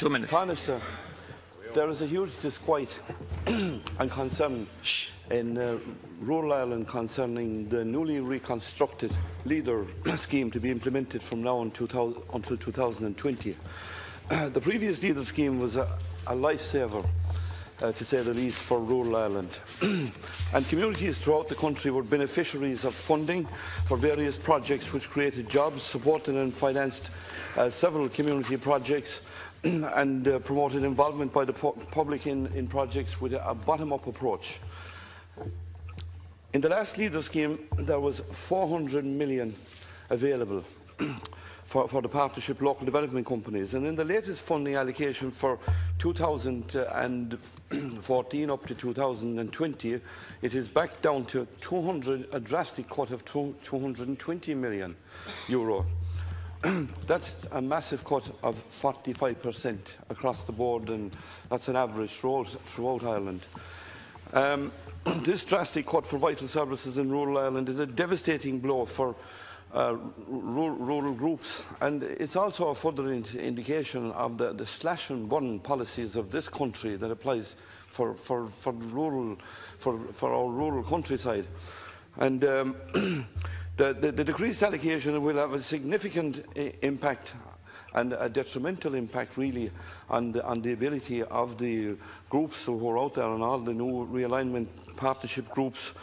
2 minutes. Tánaiste, there is a huge disquiet and concern in rural Ireland concerning the newly reconstructed Leader scheme to be implemented from now until 2020. The previous Leader scheme was a lifesaver, to say the least, for rural Ireland. And communities throughout the country were beneficiaries of funding for various projects which created jobs, supported and financed several community projects and promoted involvement by the public in projects with a bottom-up approach. In the last Leader scheme, there was 400 million available for the partnership local development companies, and in the latest funding allocation for 2014 up to 2020, it is back down to a drastic cut of 220 million euro. That's a massive cut of 45% across the board, and that's an average throughout Ireland. This drastic cut for vital services in rural Ireland is a devastating blow for rural groups, and it's also a further indication of the slash and burn policies of this country that applies for our rural countryside. And the decreased allocation will have a significant impact and a detrimental impact, really, on the ability of the groups who are out there and all the new realignment partnership groups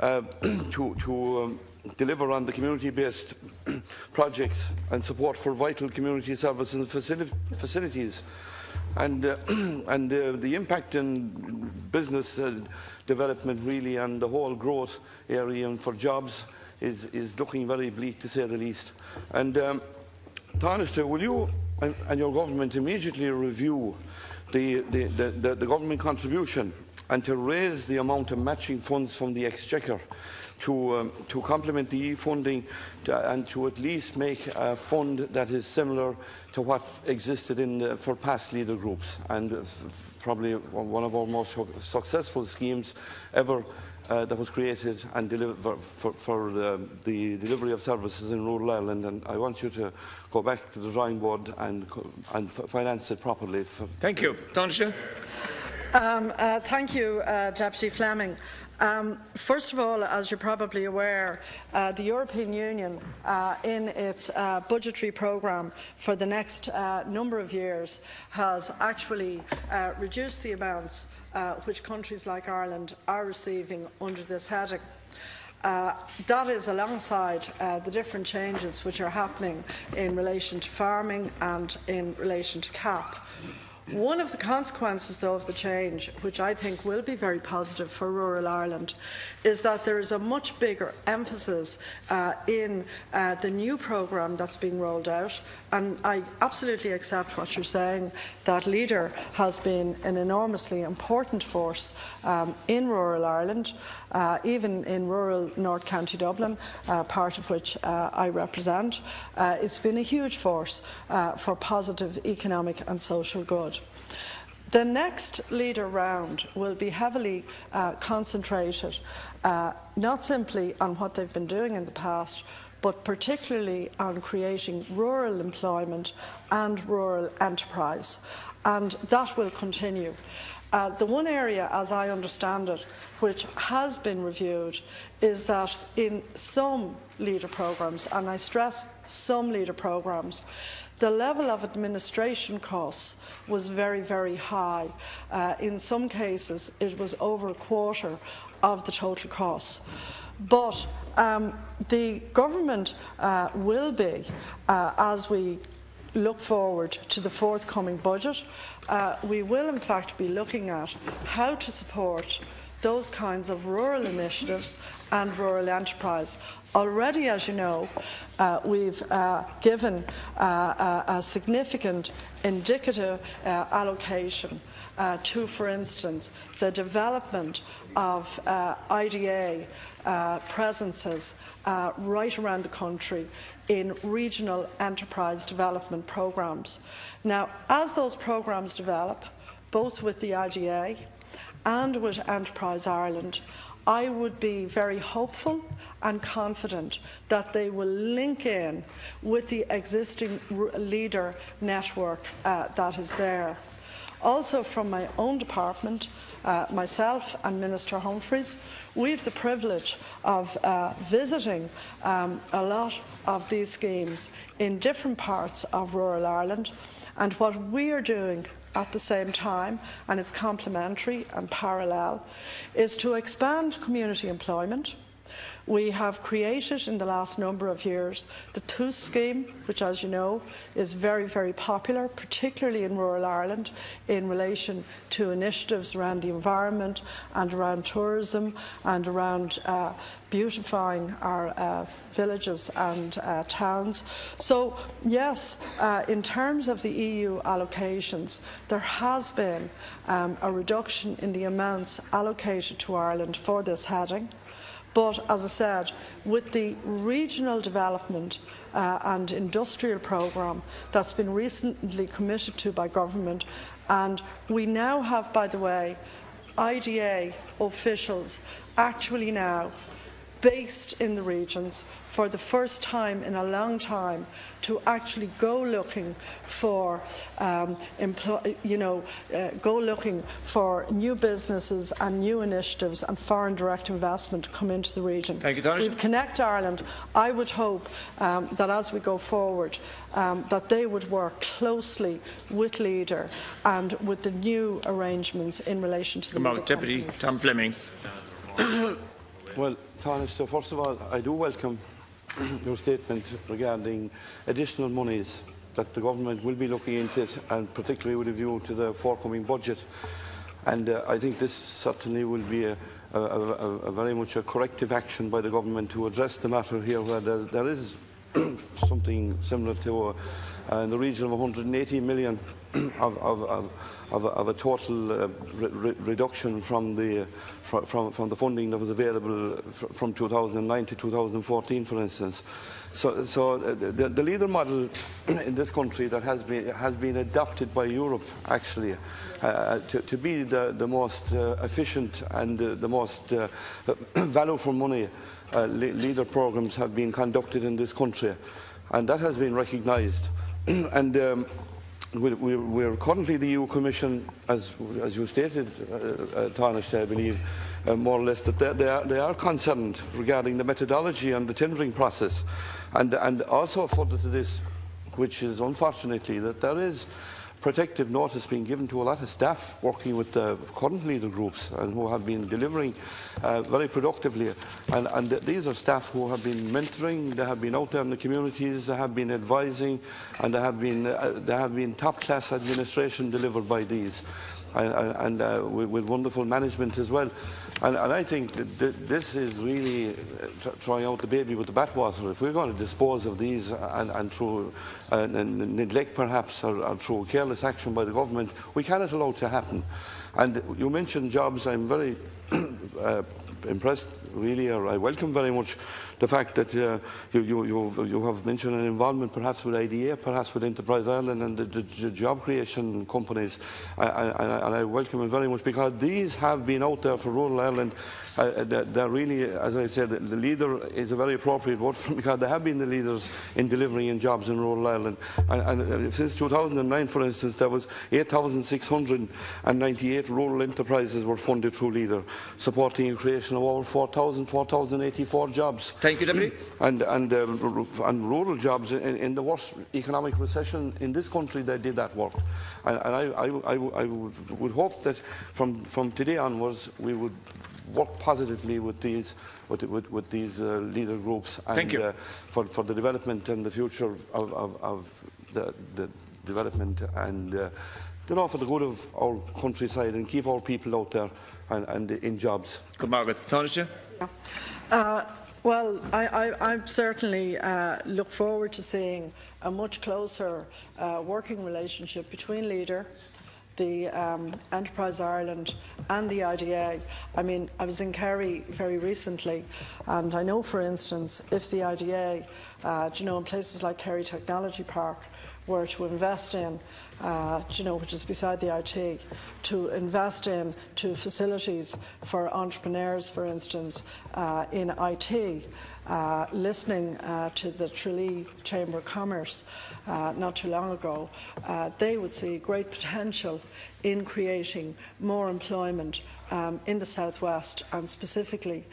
to deliver on the community-based projects and support for vital community services and facilities. And the impact in business development, really, and the whole growth area and for jobs is looking very bleak, to say the least. And Tánaiste, will you and your government immediately review the government contribution and to raise the amount of matching funds from the Exchequer to complement the e-funding and to at least make a fund that is similar to what existed for past Leader groups, and probably one of our most successful schemes ever that was created and delivered for the delivery of services in rural Ireland. And I want you to go back to the drawing board and finance it properly. Thank you. Tánaiste. Thank you, Deputy Fleming. First of all, as you're probably aware, the European Union, in its budgetary programme for the next number of years, has actually reduced the amounts which countries like Ireland are receiving under this heading. That is alongside the different changes which are happening in relation to farming and in relation to CAP. One of the consequences, though, of the change, which I think will be very positive for rural Ireland, is that there is a much bigger emphasis in the new programme that's being rolled out. And I absolutely accept what you're saying, that Leader has been an enormously important force in rural Ireland, even in rural North County Dublin, part of which I represent. It's been a huge force for positive economic and social good. The next Leader round will be heavily concentrated not simply on what they've been doing in the past, but particularly on creating rural employment and rural enterprise. And that will continue. The one area, as I understand it, which has been reviewed, is that in some Leader programmes, and I stress some Leader programmes, the level of administration costs was very, very high. In some cases, it was over a quarter of the total costs. But the government will be, as we look forward to the forthcoming budget, we will in fact be looking at how to support those kinds of rural initiatives and rural enterprise. Already, as you know, we've given a significant indicative allocation to, for instance, the development of IDA presences right around the country in regional enterprise development programmes. Now, as those programmes develop, both with the IDA and with Enterprise Ireland, I would be very hopeful and confident that they will link in with the existing leader network that is there. Also from my own department, myself and Minister Humphreys, we have the privilege of visiting a lot of these schemes in different parts of rural Ireland, and what we are doing at the same time, and it's complementary and parallel, is to expand community employment. We have created in the last number of years the TOOS scheme, which, as you know, is very, very popular, particularly in rural Ireland, in relation to initiatives around the environment and around tourism and around beautifying our villages and towns. So, yes, in terms of the EU allocations, there has been a reduction in the amounts allocated to Ireland for this heading. But, as I said, with the regional development and industrial programme that's been recently committed to by government, and we now have, by the way, IDA officials actually now based in the regions for the first time in a long time to actually go looking for go looking for new businesses and new initiatives and foreign direct investment to come into the region. Thank you, We've Connect Ireland. I would hope that as we go forward that they would work closely with Leader and with the new arrangements in relation to the Deputy Tom Fleming. Well, Taoiseach, so first of all, I do welcome your statement regarding additional monies that the government will be looking into it, and particularly with a view to the forthcoming budget. And I think this certainly will be a very much a corrective action by the government to address the matter here, where there is something similar to in the region of 180 million of a total reduction from the funding that was available from 2009 to 2014, for instance. So the leader model in this country that has been adopted by Europe, actually, to be the most efficient and the most value for money leader programmes have been conducted in this country, and that has been recognised. And we're currently the EU Commission, as you stated, Taoiseach, I believe, more or less, that they are concerned regarding the methodology and the tendering process, and also further to this, which is unfortunately that there is protective notice being given to a lot of staff working with the current leader groups and who have been delivering very productively. And these are staff who have been mentoring, they have been out there in the communities, they have been advising, and they have been top-class administration delivered by these, and with wonderful management as well. And I think that this is really throwing out the baby with the bathwater. If we're going to dispose of these and through neglect perhaps or through careless action by the government, we cannot allow it to happen. And you mentioned jobs. I'm very impressed, really, or I welcome very much the fact that you have mentioned an involvement perhaps with IDA, perhaps with Enterprise Ireland and the job creation companies, and I welcome it very much, because these have been out there for rural Ireland. They're really, as I said, the leader is a very appropriate word for them, because they have been the leaders in delivering in jobs in rural Ireland. And since 2009, for instance, there was 8,698 rural enterprises were funded through Leader, supporting the creation of over 4,084 jobs. Thank you, Deputy. And rural jobs in the worst economic recession in this country, they did that work. And I would hope that from today onwards we would work positively with these leader groups, and Thank you. For the development and the future of the development, and for the good of our countryside, and keep our people out there and in jobs. Good morning, Taoiseach. Well, I certainly look forward to seeing a much closer working relationship between Leader, the Enterprise Ireland and the IDA. I mean, I was in Kerry very recently, and I know, for instance, if the IDA, in places like Kerry Technology Park, were to invest in, which is beside the IT, to invest in facilities for entrepreneurs, for instance, in IT, listening to the Tralee Chamber of Commerce not too long ago, they would see great potential in creating more employment in the southwest and specifically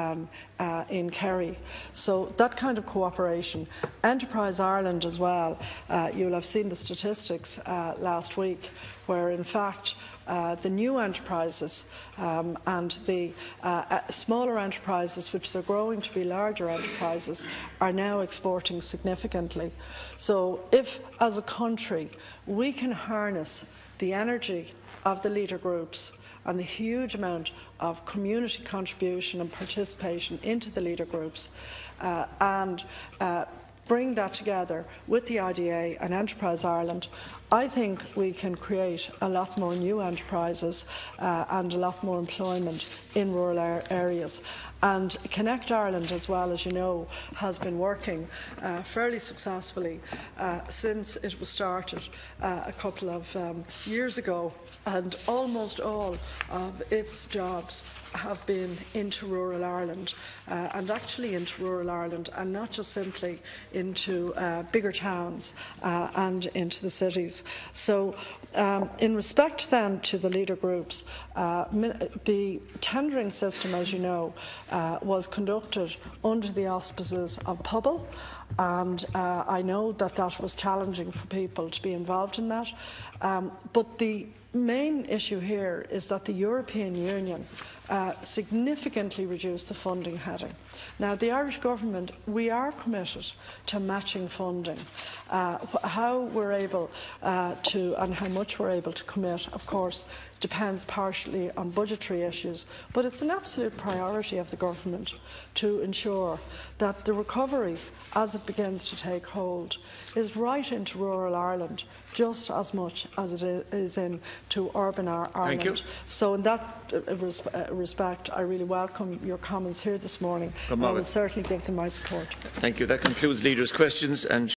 in Kerry. So that kind of cooperation. Enterprise Ireland as well, you'll have seen the statistics last week where in fact the new enterprises and the smaller enterprises, which they're growing to be larger enterprises, are now exporting significantly. So if, as a country, we can harness the energy of the leader groups and the huge amount of community contribution and participation into the leader groups and bring that together with the IDA and Enterprise Ireland, I think we can create a lot more new enterprises and a lot more employment in rural areas. And Connect Ireland, as well, as you know, has been working fairly successfully since it was started a couple of years ago, and almost all of its jobs have been into rural Ireland and actually into rural Ireland, and not just simply into bigger towns and into the cities. So in respect then to the leader groups, the tendering system, as you know, was conducted under the auspices of Pobal, and I know that that was challenging for people to be involved in that. But the main issue here is that the European Union significantly reduced the funding heading. Now, the Irish Government, we are committed to matching funding. How we're able to and how much we're able to commit, of course, depends partially on budgetary issues, but it's an absolute priority of the Government to ensure that the recovery, as it begins to take hold, is right into rural Ireland just as much as it is into urban Ireland. Thank you. So in that respect, I really welcome your comments here this morning, and I will certainly give them my support. Thank you. That concludes leaders' questions. And